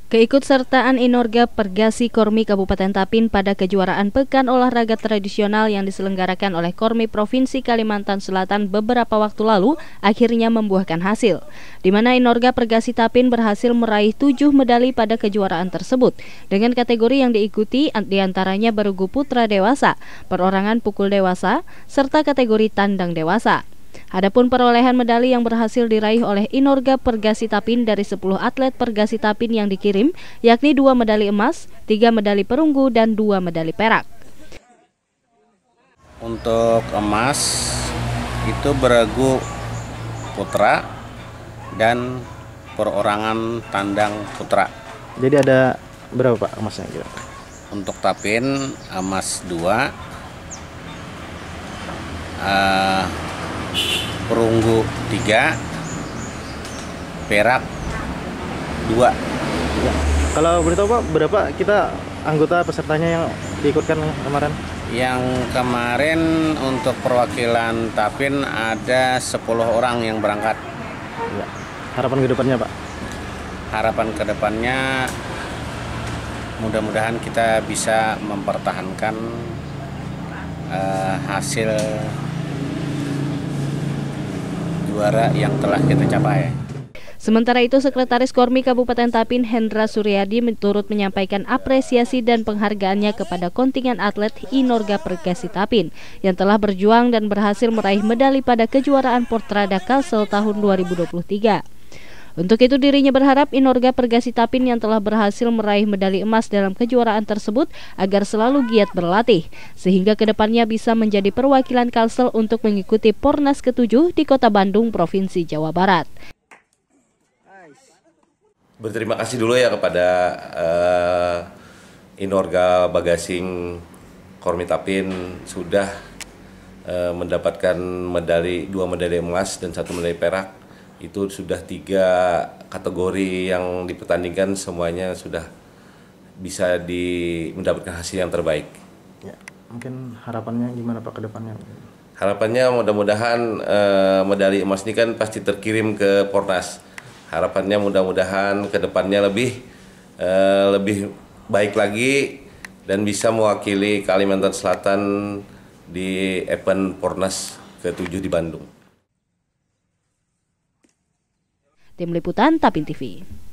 Keikutsertaan Inorga Pergasi Kormi Kabupaten Tapin pada kejuaraan Pekan Olahraga Tradisional yang diselenggarakan oleh Kormi Provinsi Kalimantan Selatan beberapa waktu lalu akhirnya membuahkan hasil, di mana Inorga Pergasi Tapin berhasil meraih 7 medali pada kejuaraan tersebut dengan kategori yang diikuti diantaranya bergu putra dewasa, perorangan pukul dewasa, serta kategori tandang dewasa. Adapun perolehan medali yang berhasil diraih oleh Inorga Pergasi Tapin dari 10 atlet Pergasi Tapin yang dikirim, yakni 2 medali emas, 3 medali perunggu, dan 2 medali perak. Untuk emas itu bergu putra dan perorangan tandang putra. Jadi ada berapa Pak emasnya kira? Untuk Tapin emas 2, perunggu 3, perak 2. Ya. Kalau boleh tahu Pak, berapa kita anggota pesertanya yang diikutkan kemarin? Yang kemarin untuk perwakilan Tapin ada 10 orang yang berangkat. Ya. Harapan ke depannya Pak? Harapan ke depannya mudah-mudahan kita bisa mempertahankan hasil juara yang telah kita capai. Sementara itu, Sekretaris Kormi Kabupaten Tapin Hendra Suryadi turut menyampaikan apresiasi dan penghargaannya kepada kontingen atlet Inorga Pergasi Tapin yang telah berjuang dan berhasil meraih medali pada kejuaraan Portrada Kalsel tahun 2023. Untuk itu dirinya berharap Inorga Pergasi Tapin yang telah berhasil meraih medali emas dalam kejuaraan tersebut agar selalu giat berlatih, sehingga kedepannya bisa menjadi perwakilan Kalsel untuk mengikuti Pornas ke-7 di Kota Bandung, Provinsi Jawa Barat. Berterima kasih dulu ya kepada Inorga Bagasing Kormi Tapin sudah mendapatkan medali 2 medali emas dan 1 medali perak. Itu sudah 3 kategori yang dipertandingkan, semuanya sudah bisa mendapatkan hasil yang terbaik. Ya, mungkin harapannya gimana Pak ke depannya? Harapannya mudah-mudahan medali emas ini kan pasti terkirim ke Pornas. Harapannya mudah-mudahan ke depannya lebih baik lagi dan bisa mewakili Kalimantan Selatan di event Pornas ke-7 di Bandung. Tim Liputan Tapin TV.